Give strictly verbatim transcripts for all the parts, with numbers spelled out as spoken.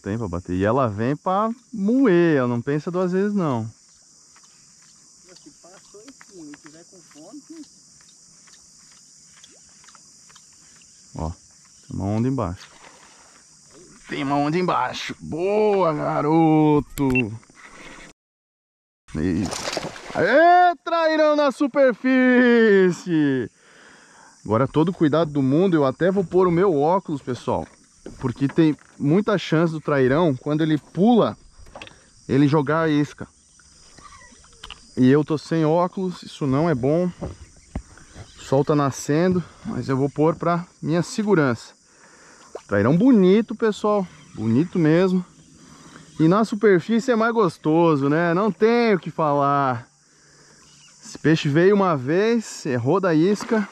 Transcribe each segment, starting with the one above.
tem pra bater. E ela vem pra moer, ela não pensa duas vezes não. Se passou em cima e tiver com fome... Ó, tem uma onda embaixo. Tem uma onda embaixo. Boa, garoto! Isso. Aê, trairão na superfície! Agora todo cuidado do mundo, eu até vou pôr o meu óculos, pessoal. Porque tem muita chance do trairão, quando ele pula, ele jogar a isca. E eu tô sem óculos, isso não é bom. O sol tá nascendo, mas eu vou pôr pra minha segurança. Trairão bonito, pessoal. Bonito mesmo. E na superfície é mais gostoso, né? Não tenho o que falar. Esse peixe veio uma vez, errou da isca.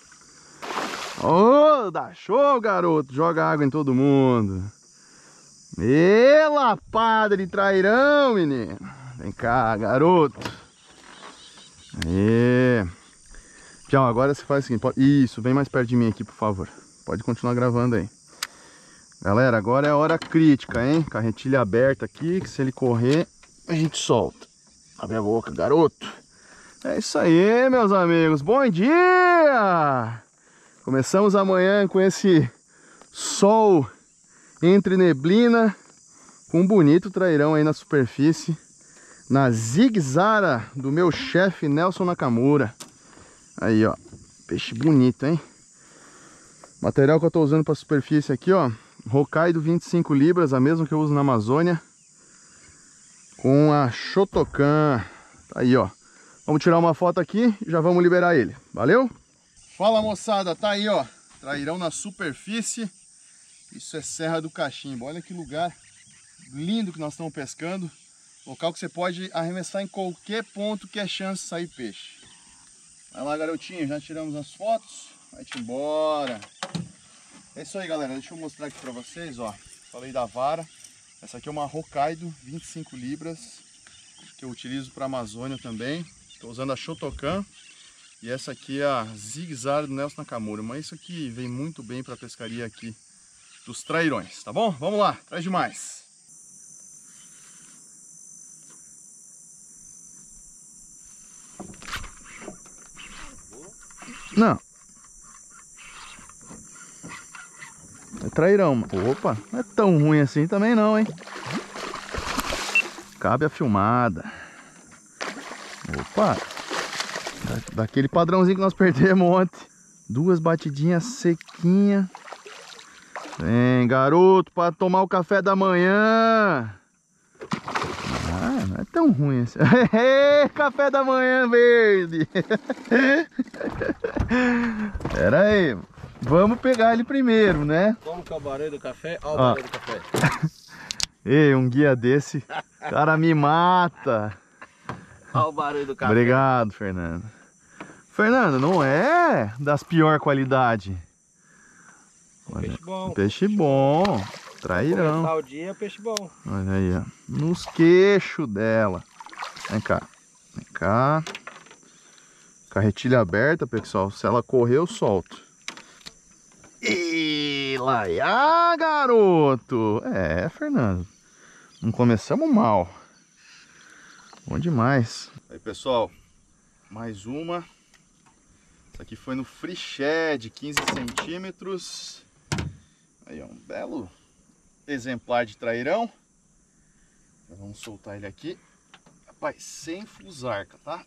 Ô, oh, dá show, garoto. Joga água em todo mundo. Ê, lapada de trairão, menino. Vem cá, garoto. Aê. Tchau, agora você faz o seguinte. Pode... Isso, vem mais perto de mim aqui, por favor. Pode continuar gravando aí. Galera, agora é a hora crítica, hein? Carretilha aberta aqui, que se ele correr, a gente solta. Abre a boca, garoto. É isso aí, meus amigos. Bom dia! Começamos amanhã com esse sol entre neblina, com um bonito trairão aí na superfície, na zigue-zara do meu chefe Nelson Nakamura. Aí, ó, peixe bonito, hein? Material que eu tô usando para superfície aqui, ó, Hokkaido vinte e cinco libras, a mesma que eu uso na Amazônia, com a Shotokan. Tá aí, ó. Vamos tirar uma foto aqui e já vamos liberar ele. Valeu? Fala, moçada, tá aí, ó, trairão na superfície. Isso é Serra do Cachimbo. Olha que lugar lindo que nós estamos pescando. Local que você pode arremessar em qualquer ponto que é chance de sair peixe. Vai lá, garotinho, já tiramos as fotos. Vai-te embora. É isso aí, galera. Deixa eu mostrar aqui pra vocês, ó. Falei da vara. Essa aqui é uma Hokkaido vinte e cinco libras, que eu utilizo para Amazônia também. Estou usando a Shotokan. E essa aqui é a zigue-zara do Nelson Nakamura. Mas isso aqui vem muito bem para a pescaria aqui dos trairões, tá bom? Vamos lá, traz demais. Não. É trairão, mano. Opa, não é tão ruim assim também não, hein? Cabe a filmada. Opa. Daquele padrãozinho que nós perdemos ontem. Duas batidinhas sequinhas. Vem, garoto, para tomar o café da manhã. Ah, não é tão ruim assim. Café da manhã verde. Pera aí. Vamos pegar ele primeiro, né? Como que é o barulho do café? Olha o barulho do café. Ei, um guia desse, cara me mata. Olha o barulho do café. Obrigado, Fernando. Fernando, não é das pior qualidade. Olha, peixe bom. Peixe bom. Trairão. Começar o dia é peixe bom. Olha aí, ó. Nos queixos dela. Vem cá. Vem cá. Carretilha aberta, pessoal. Se ela correr, eu solto. E lá, ah, garoto. É, Fernando. Não começamos mal. Bom demais. Aí, pessoal. Mais uma. Essa aqui foi no free shed, quinze centímetros. Aí, ó, um belo exemplar de trairão. Já vamos soltar ele aqui. Rapaz, sem fusarca, tá?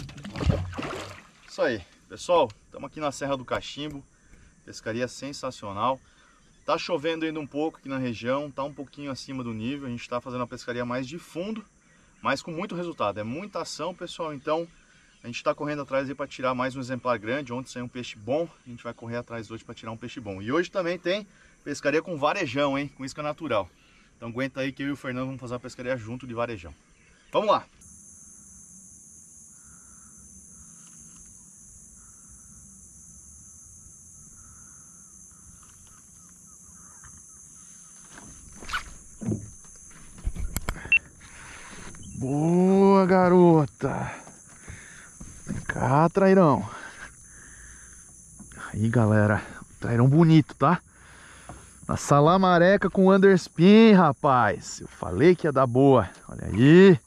Isso aí, pessoal. Estamos aqui na Serra do Cachimbo. Pescaria sensacional. Tá chovendo ainda um pouco aqui na região. Tá um pouquinho acima do nível. A gente tá fazendo a pescaria mais de fundo, mas com muito resultado. É muita ação, pessoal. Então, a gente tá correndo atrás aí para tirar mais um exemplar grande. Ontem saiu um peixe bom. A gente vai correr atrás hoje para tirar um peixe bom. E hoje também tem pescaria com varejão, hein? Com isca natural. Então aguenta aí que eu e o Fernando vamos fazer a pescaria junto de varejão. Vamos lá! Boa, garota! Vem cá, trairão. Aí, galera. Trairão bonito, tá? Na salamareca com underspin, rapaz. Eu falei que ia dar boa. Olha aí.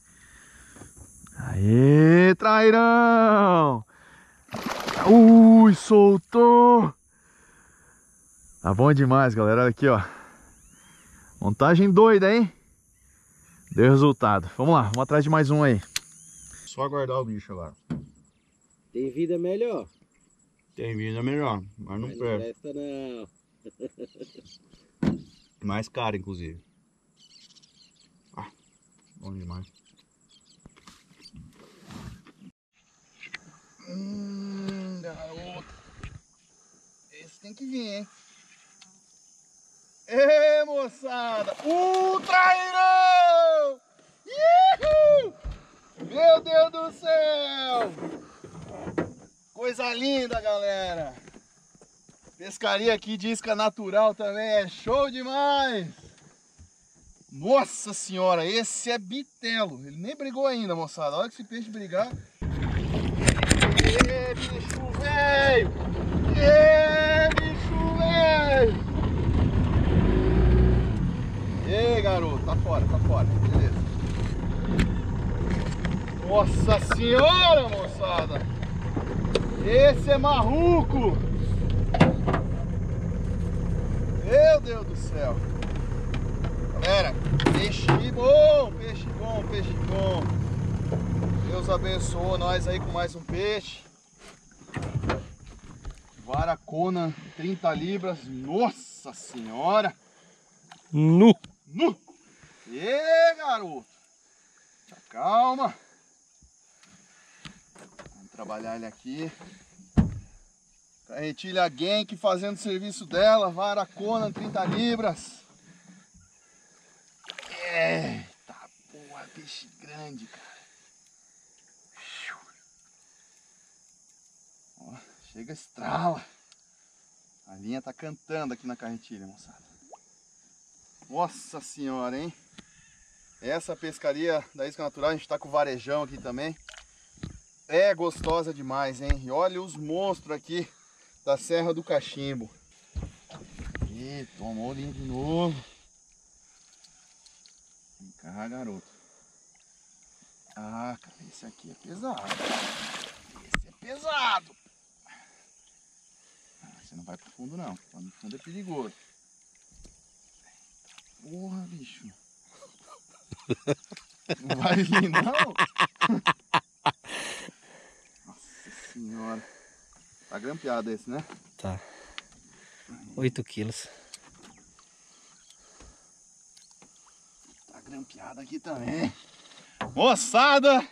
Aê, trairão. Ui, soltou. Tá bom demais, galera. Olha aqui, ó. Montagem doida, hein? Deu resultado. Vamos lá, vamos atrás de mais um aí. Só aguardar o bicho agora. Tem vida melhor. Tem vida melhor, mas não Mas perde. não presta não. Mais caro, inclusive. Ah, bom demais. Hum, garoto. Esse tem que vir, hein? Ê, moçada! O trairão! Ihu! Meu Deus do céu! Coisa linda, galera! Pescaria aqui de isca natural também é show demais! Nossa senhora, esse é bitelo. Ele nem brigou ainda, moçada. Olha que esse peixe brigar. Ê, bicho velho! Ê, bicho velho! Ei, garoto, tá fora, tá fora, beleza. Nossa senhora, moçada! Esse é marruco! Meu Deus do céu! Galera, peixe bom, peixe bom, peixe bom. Deus abençoou nós aí com mais um peixe. Varacona, trinta libras, nossa senhora! Nu! Nu! E garoto! Calma! Vamos trabalhar ele aqui. Carretilha Genk fazendo o serviço dela. Varacona, trinta libras. Eita porra, peixe grande, cara. Ó, chega, estrala. A linha tá cantando aqui na carretilha, moçada. Nossa senhora, hein? Essa pescaria da isca natural, a gente tá com o varejão aqui também. É gostosa demais, hein? E olha os monstros aqui da Serra do Cachimbo. Ih, tomou linha de novo. Vem cá, garoto. Ah, cara, esse aqui é pesado. Esse é pesado. Ah, você não vai pro fundo não. Lá no fundo é perigoso. Porra, bicho. Não vai vir, não? Nossa senhora. Tá grampeado esse, né? Tá. oito quilos. Tá grampeado aqui também. Moçada!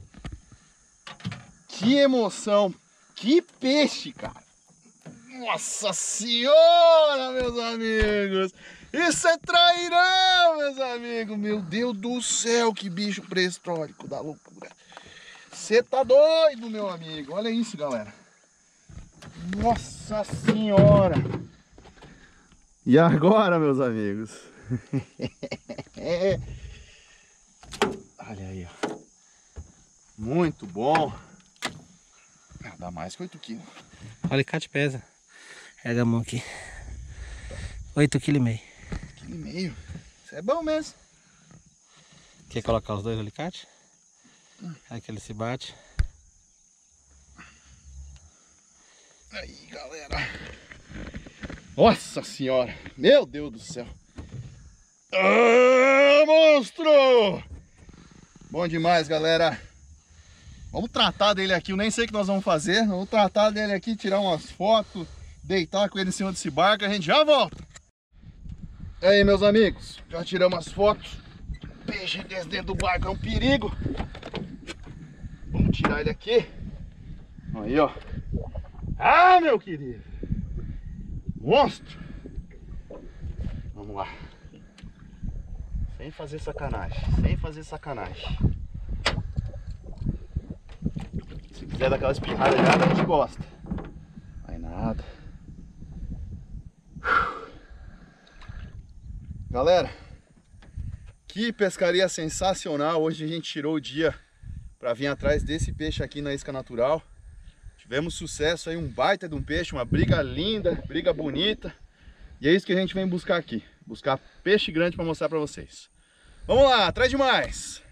Que emoção! Que peixe, cara! Nossa senhora, meus amigos! Isso é trairão, meus amigos! Meu Deus do céu, que bicho pré-histórico da loucura! Você tá doido, meu amigo! Olha isso, galera! Nossa senhora! E agora, meus amigos? Olha aí, ó. Muito bom! Ah, dá mais que oito quilos. O alicate pesa. Pega a mão aqui. oito quilos e meio. oito quilos e meio. Isso é bom mesmo. Quer colocar os dois alicates? Aí que ele se bate. Aí, galera. Nossa senhora. Meu Deus do céu. Ah, monstro! Bom demais, galera. Vamos tratar dele aqui. Eu nem sei o que nós vamos fazer. Vamos tratar dele aqui, tirar umas fotos, deitar com ele em cima desse barco. A gente já volta. E aí, meus amigos, já tiramos as fotos. Peixe desse dentro do barco é um perigo. Vamos tirar ele aqui. Aí, ó. Ah, meu querido. Monstro. Vamos lá. Sem fazer sacanagem. Sem fazer sacanagem. Se quiser dar aquela espirrada já, a gente gosta. Vai nada. Galera, que pescaria sensacional. Hoje a gente tirou o dia para vir atrás desse peixe aqui na isca natural. Tivemos sucesso aí, um baita de um peixe, uma briga linda, briga bonita. E é isso que a gente vem buscar aqui. Buscar peixe grande para mostrar para vocês. Vamos lá, atrás de mais!